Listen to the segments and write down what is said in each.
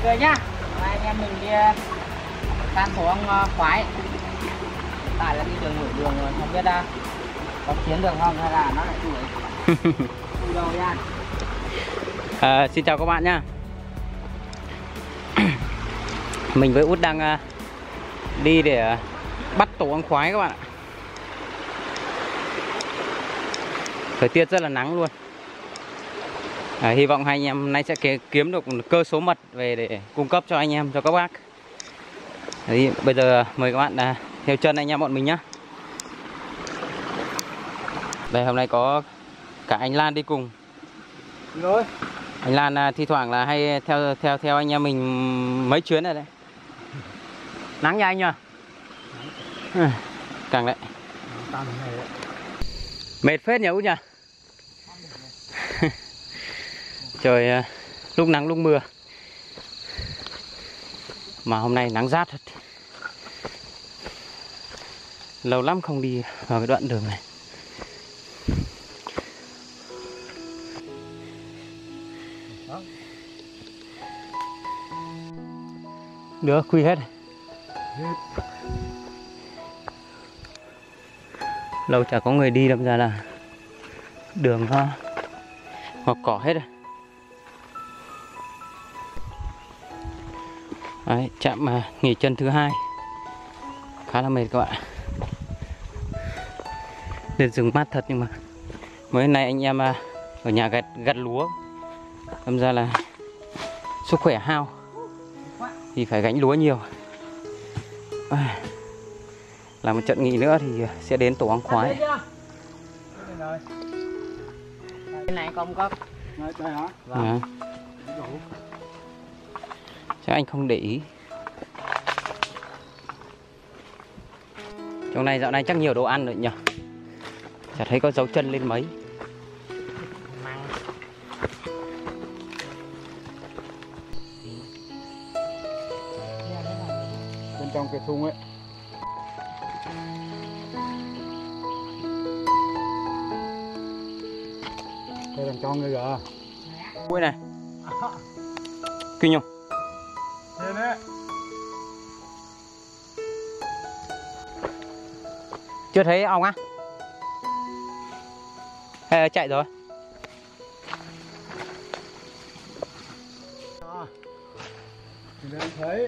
cười nhá. Mai anh em mình đi san số ông khoái. Tại là đi đường nổi đường rồi, không biết có chiến được không hay là nó lại đuổi. Đâu nha. Xin chào các bạn nhá. Mình với Út đang đi để bắt tổ ong khoái các bạn ạ. Thời tiết rất là nắng luôn. Hy vọng hai anh em nay sẽ kiếm được một cơ số mật về để cung cấp cho anh em, cho các bác. Đấy, bây giờ mời các bạn theo chân anh em bọn mình nhá. Đây, hôm nay có cả anh Lan đi cùng. Rồi. Anh Lan thi thoảng là hay theo anh em mình mấy chuyến rồi đấy. Nắng nha anh nhỉ? Càng đấy. Mệt phết nhỉ Út nhỉ? Trời lúc nắng lúc mưa. Mà hôm nay nắng rát thật. Lâu lắm không đi vào cái đoạn đường này. Được, quy hết. Lâu chả có người đi, đâm ra là đường nó mọc cỏ hết rồi. Đấy, trạm nghỉ chân thứ 2 khá là mệt các bạn. Lên rừng mát thật, nhưng mà mới nay anh em ở nhà gặt lúa, đâm ra là sức khỏe hao thì phải gánh lúa nhiều. Làm một trận nghỉ nữa thì sẽ đến tổ ong khoái. Cái này không có. Vâng. Chắc anh không để ý. Trong này dạo này chắc nhiều đồ ăn rồi nhỉ? Chả thấy có dấu chân lên mấy. Bên trong cái thùng ấy. Đây đằng trong đây kìa. Ui này. Kinh không? Đây đấy. Chưa thấy ong á? Hay chạy rồi? Thì đây thấy.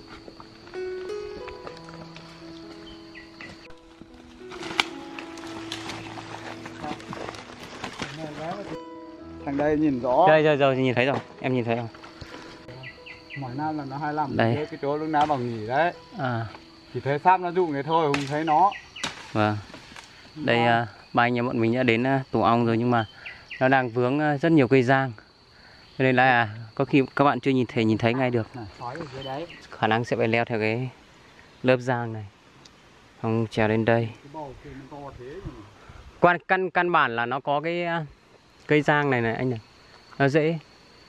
Thằng đây nhìn rõ. Rồi nhìn thấy rồi, em nhìn thấy không? Mỗi năm là nó 25. Đây. Cái chỗ lúc nào bảo nghỉ đấy. À. Chỉ thấy sáp nó dụ này thôi, không thấy nó. Vâng. Đây ba anh em bọn mình đã đến tổ ong rồi, nhưng mà nó đang vướng rất nhiều cây giang. Cho nên là có khi các bạn chưa nhìn thấy ngay được. Sói ở dưới đấy. Khả năng sẽ phải leo theo cái lớp giang này, không trèo lên đây. Căn bản là nó có cái cây giang này anh này, nó dễ.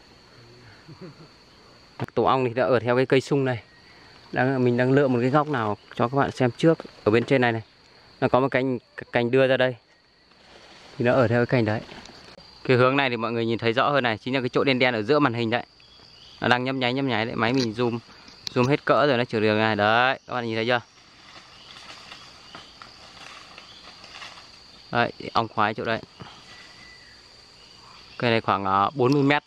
Tổ ong thì đã ở theo cái cây sung này. Mình đang lựa một cái góc nào cho các bạn xem trước. Ở bên trên này này, nó có một cành đưa ra đây, thì nó ở theo cái cành đấy. Cái hướng này thì mọi người nhìn thấy rõ hơn này, chính là cái chỗ đen đen ở giữa màn hình đấy. Nó đang nhấp nháy đấy, máy mình zoom hết cỡ rồi, nó chiều đường này đấy, các bạn nhìn thấy chưa? Đấy, ong khoái chỗ đây. Cây này khoảng 40 mét.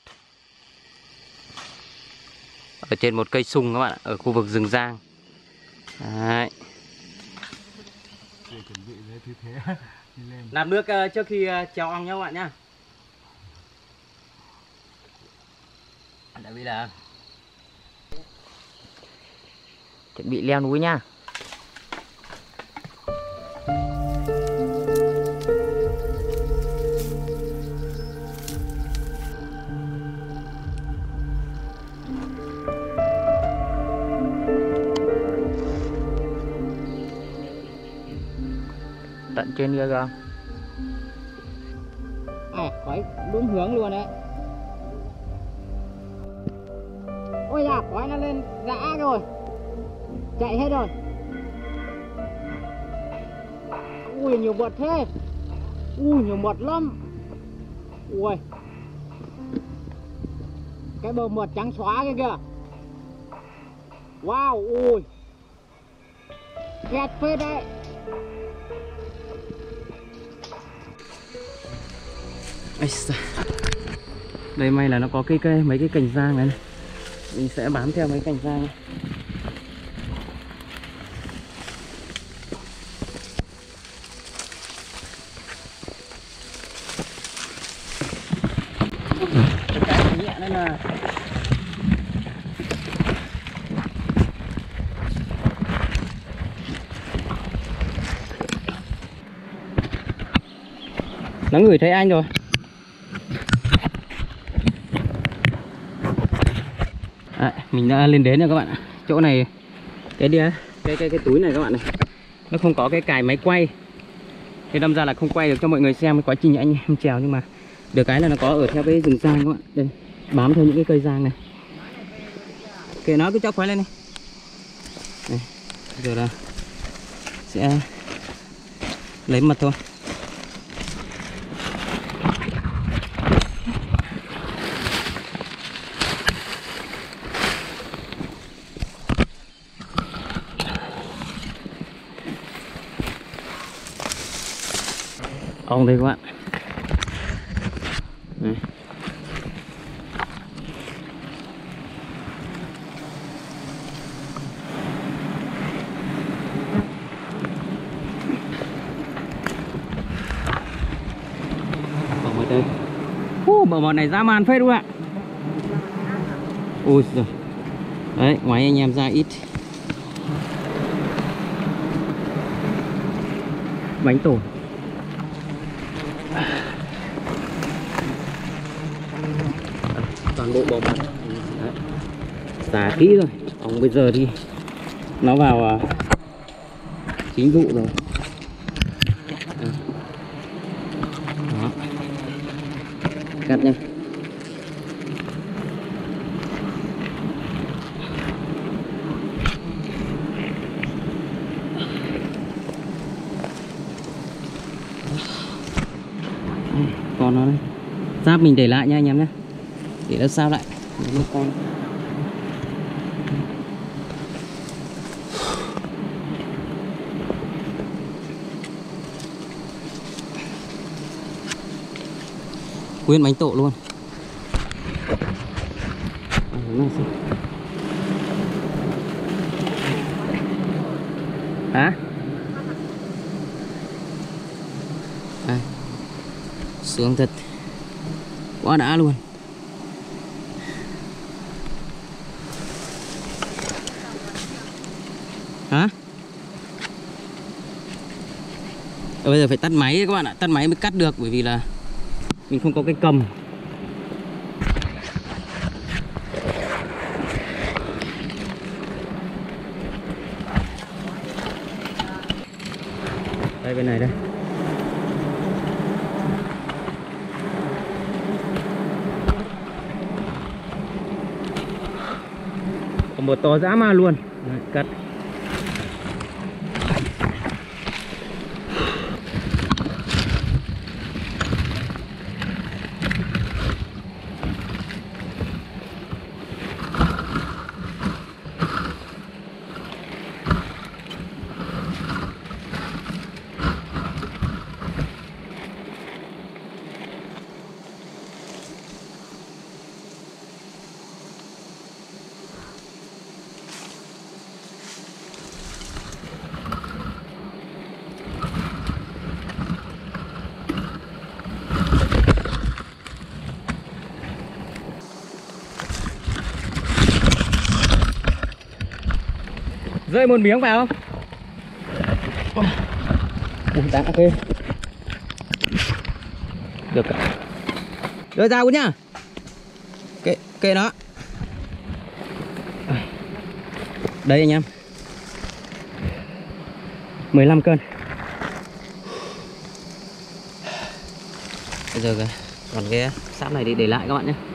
Ở trên một cây sung các bạn ạ, ở khu vực rừng giang. Đấy. Làm nước trước khi treo ong nhá các bạn nhá. Tại vì là Chuẩn bị leo núi nha. tận trên kia kìa. Khói đúng hướng luôn đấy. Ôi da, khói nó lên rã rồi, chạy hết rồi. Ui nhiều mật thế. Ui nhiều mật lắm. Ui cái bờ mật trắng xóa kia kìa. Wow, ui. Ghét phết đấy. Đây may là nó có mấy cái cành giang này, mình sẽ bám theo mấy cành giang này. Cái nhẹ nữa là nó ngửi thấy anh rồi. Mình đã lên đến rồi các bạn ạ. Chỗ này cái túi này các bạn này, nó không có cái cài máy quay, thế đâm ra là không quay được cho mọi người xem cái quá trình anh em trèo, nhưng mà được cái là nó có ở theo cái rừng giang các bạn. Đây, bám theo những cái cây giang này. Kệ nó, cứ cho khoái lên đi. Đây, giờ là sẽ lấy mật thôi. Ong đây các bạn. Đây. Bò mật đây. Bò mật này dã man phết luôn ạ. Ui giời. Đấy, ngoài anh em ra ít. Bánh tỏi. Toàn bộ bò mật. Xả kỹ rồi. Ong bây giờ thì nó vào chính vụ rồi. Đó. Cắt nha. Con nó đây. Giáp mình để lại nha anh em nhé. Để nó sao lại. Nó con. Nguyên bánh tộ luôn. Hả? Đây. Sướng thật. Quá đã luôn. Hả? Bây giờ phải tắt máy các bạn ạ. Tắt máy mới cắt được, bởi vì là mình không có cái cầm. Đây bên này đây. Còn một to dã man luôn. Đấy, cắt. Rơi một miếng vào không? Ui, đáng ok. Được cả. Đưa ra nhá. Kệ nó. Đây anh em. 15 cân. Bây giờ còn cái sáp này đi để lại các bạn nhé.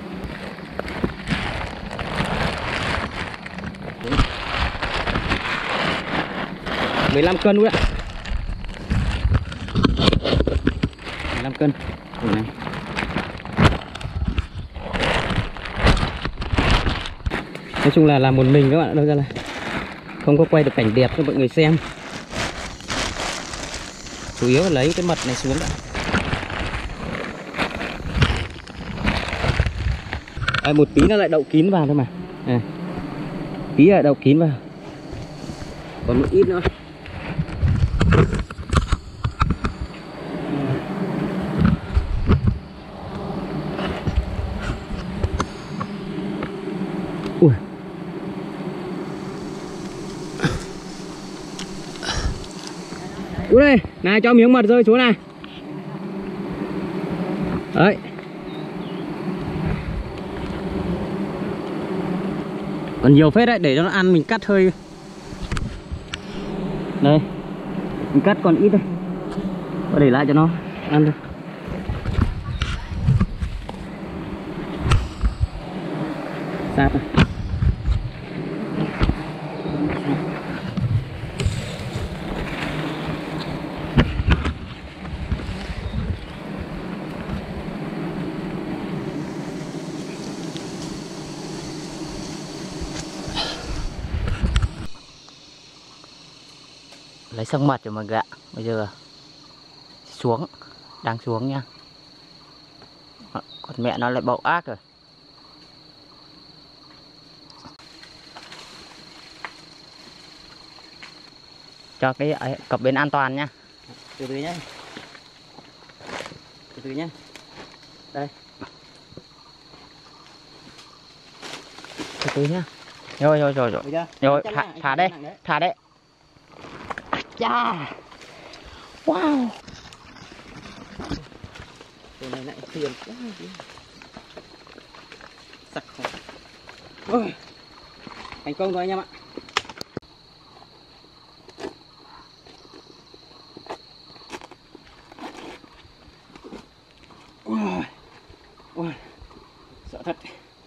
Đấy. 15 cân luôn ạ. 15 cân. Này. Nói chung là làm một mình các bạn, đâu ra là không có quay được cảnh đẹp cho mọi người xem. Chủ yếu là lấy cái mật này xuống đã. Một tí nó lại đậu kín vào thôi mà. Tí là đậu kín vào. Còn một ít nữa. Ui. Ui đây, này cho miếng mật rơi xuống này. Đấy. Còn nhiều phết đấy, để cho nó ăn mình cắt hơi. Đây. Mình cắt còn ít thôi. Có để lại cho nó ăn thôi. Sáp này. Lấy xong mật rồi mọi người ạ. Bây giờ xuống, đang xuống nha. Còn mẹ nó lại bậu ác rồi. Cho cái cặp bên an toàn nha. Từ từ nhé. Từ từ nhé. Đây. Từ từ nhá. Rồi. Rồi, thả đây. Thả đấy. Chà. Wow. Cái này lại phiền quá. Sặc không. Ôi. Thành công rồi anh em ạ. Ôi. Sợ thật.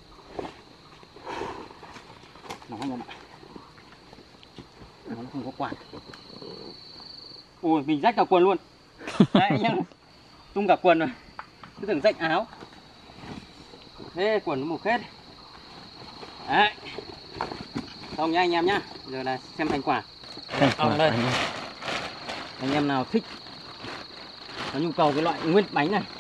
Nó anh em ạ. Nó không có quạt. Ui, mình rách cả quần luôn. Đấy anh em, tung cả quần rồi. Cứ tưởng rách áo. Thế quần nó mục hết. Đấy. Xong nha anh em nhá. Giờ là xem thành quả. Xong đây. Anh em nào thích có nhu cầu cái loại nguyên bánh này.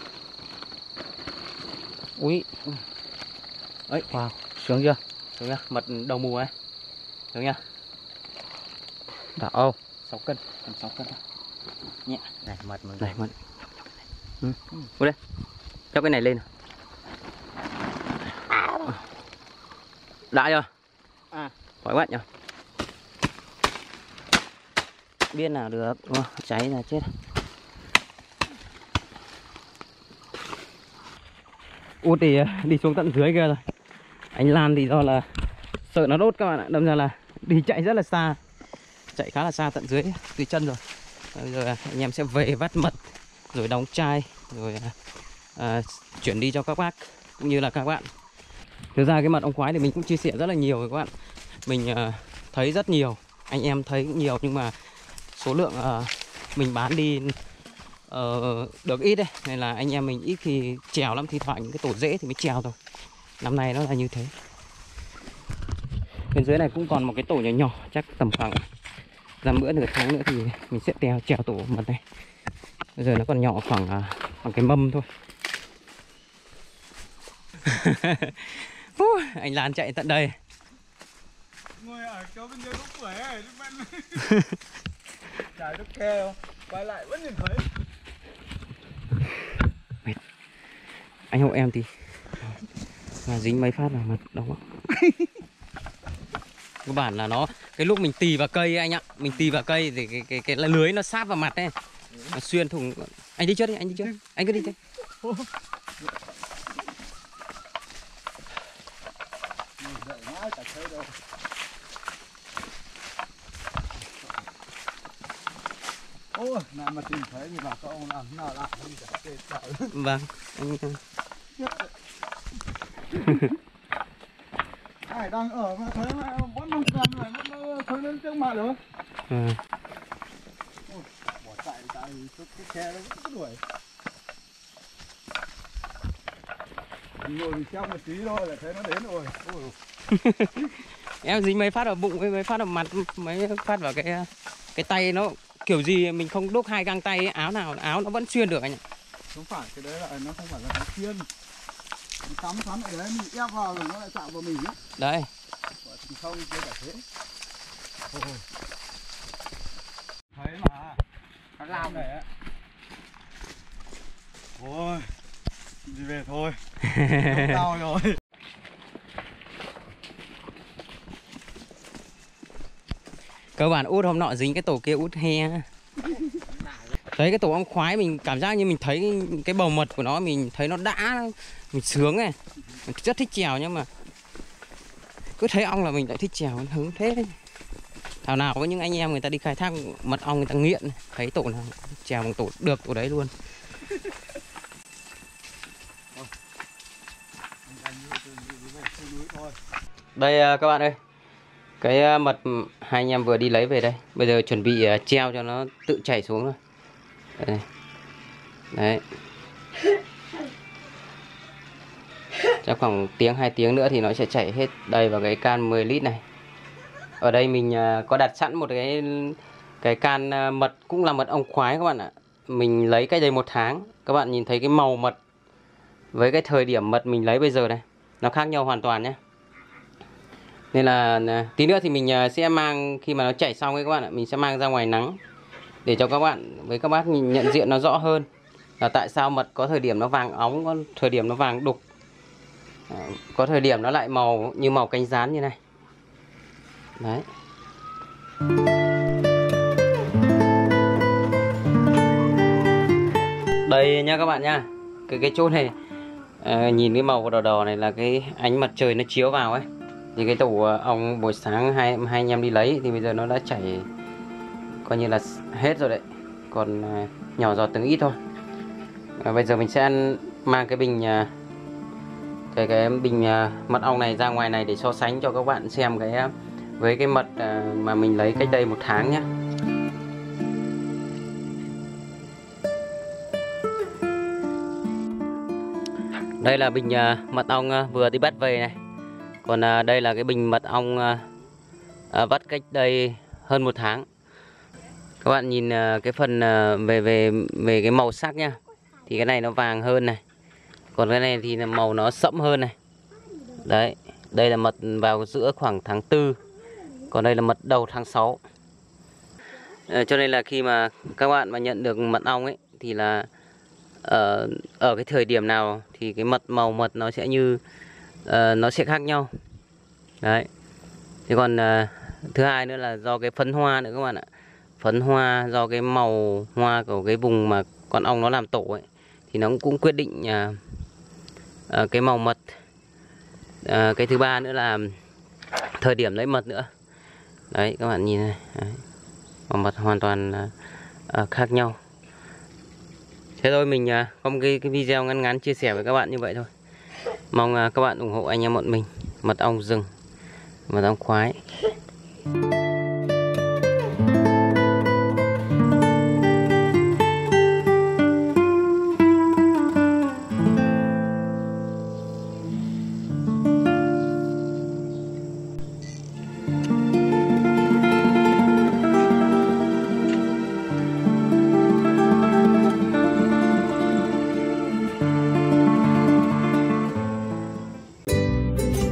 Ui. Ấy, wow, sướng chưa? Sướng chưa? Mật đầu mùa ấy. Sướng chưa? Đã ô 6 cân, tầm 6 cân thôi. Nhẹ. Này mật mật. Này mật. Ui đây. Cho cái này lên. Đã chưa? Khỏi quá nhỉ. Biên nào được, cháy là chết. Út thì đi xuống tận dưới kia rồi. Anh Lan thì do là sợ nó đốt các bạn ạ, đâm ra là đi chạy rất là xa. Chạy khá là xa tận dưới từ chân rồi. Bây giờ anh em sẽ về vắt mật rồi đóng chai rồi chuyển đi cho các bác cũng như là các bạn. Thực ra cái mật ong khoái thì mình cũng chia sẻ rất là nhiều rồi các bạn. Mình thấy rất nhiều, anh em thấy cũng nhiều, nhưng mà số lượng mình bán đi được ít đấy, nên là anh em mình ít khi trèo lắm, thi thoảng những cái tổ rễ thì mới trèo thôi. Năm nay nó là như thế. Bên dưới này cũng còn một cái tổ nhỏ nhỏ, chắc tầm khoảng ra bữa nửa tháng nữa thì mình sẽ trèo tổ mật này. Bây giờ nó còn nhỏ khoảng bằng cái mâm thôi. Anh Lan chạy tận đây. Ngồi ở chỗ bên dưới lúc tuổi ấy, lúc bạn trái nước khe không? Quay lại vẫn nhìn thấy. Mệt. Anh hộ em thì dính mấy phát vào mặt đau quá. Cơ bản là nó cái lúc mình tì vào cây anh ạ, mình tì vào cây thì cái lưới nó sát vào mặt ấy, nó xuyên thủng. Anh đi trước đi, anh đi trước, anh cứ đi thế. Ôi, này mà tìm thấy thì bà con làm thế nào lại đi cả. Vâng, anh Ai đang ở mà thấy mà vẫn không cầm này, vẫn thấy lên trước mặt được. Bỏ chạy tại cái xe nó vẫn đuổi. Ngồi mình trong một tí thôi là thấy nó đến rồi. Ôi. Em dính mấy phát ở bụng với mấy phát ở mặt, mấy phát vào cái tay nó kiểu gì mình không đúc 2 găng tay ấy, áo nào áo nó vẫn xuyên được anh ạ. Không phải, cái đấy là nó không phải là nó xuyên. Nó cắm sẵn ở đấy mình ép vào rồi nó lại chạm vào mình á. Đấy. Không, chưa cả thế. Thấy mà. Nó lao này á. Ôi, đi về thôi. Đau rồi. Cơ bản út hôm nọ dính cái tổ kia út he. Thấy cái tổ ong khoái mình cảm giác như mình thấy cái bầu mật của nó, mình thấy nó đã, mình sướng này. Mình rất thích chèo nhưng mà cứ thấy ong là mình lại thích chèo, hứng thế đấy. Thảo nào có những anh em người ta đi khai thác mật ong người ta nghiện, thấy tổ nào chèo bằng tổ được tổ đấy luôn. Đây các bạn ơi, cái mật hai anh em vừa đi lấy về đây. Bây giờ chuẩn bị treo cho nó tự chảy xuống rồi. Đây. Đấy. Chắc khoảng tiếng 2 tiếng nữa thì nó sẽ chảy hết đầy vào cái can 10 lít này. Ở đây mình có đặt sẵn một cái can mật cũng là mật ong khoái các bạn ạ. Mình lấy cách đây 1 tháng. Các bạn nhìn thấy cái màu mật với cái thời điểm mật mình lấy bây giờ này, nó khác nhau hoàn toàn nhé. Nên là tí nữa thì mình sẽ mang, khi mà nó chảy xong ấy các bạn ạ, mình sẽ mang ra ngoài nắng để cho các bạn với các bác nhận diện nó rõ hơn là tại sao mật có thời điểm nó vàng óng, có thời điểm nó vàng đục, có thời điểm nó lại màu như màu cánh gián như này. Đấy. Đây nha các bạn nha, cái chỗ này nhìn cái màu đỏ đỏ này là cái ánh mặt trời nó chiếu vào ấy. Thì cái tổ ong buổi sáng hai anh em đi lấy thì bây giờ nó đã chảy coi như là hết rồi đấy, còn nhỏ giọt từng ít thôi. Bây giờ mình sẽ mang cái bình cái bình mật ong này ra ngoài này để so sánh cho các bạn xem với cái mật mà mình lấy cách đây 1 tháng nhé. Đây là bình mật ong vừa đi bắt về này. Còn đây là cái bình mật ong vắt cách đây hơn 1 tháng. Các bạn nhìn cái phần về cái màu sắc nhá. Thì cái này nó vàng hơn này. Còn cái này thì màu nó sẫm hơn này. Đấy, đây là mật vào giữa khoảng tháng 4. Còn đây là mật đầu tháng 6. Cho nên là khi mà các bạn mà nhận được mật ong ấy thì là ở cái thời điểm nào thì cái màu mật nó sẽ nó sẽ khác nhau. Đấy. Thế còn thứ hai nữa là do cái phấn hoa nữa các bạn ạ. Phấn hoa do cái màu hoa của cái vùng mà con ong nó làm tổ ấy thì nó cũng quyết định cái màu mật. Cái thứ ba nữa là thời điểm lấy mật nữa. Đấy các bạn nhìn này. Đấy. Màu mật hoàn toàn khác nhau. Thế thôi, mình có một cái video ngắn ngắn chia sẻ với các bạn như vậy thôi. Mong các bạn ủng hộ anh em bọn mình, mật ong rừng, mật ong khoái.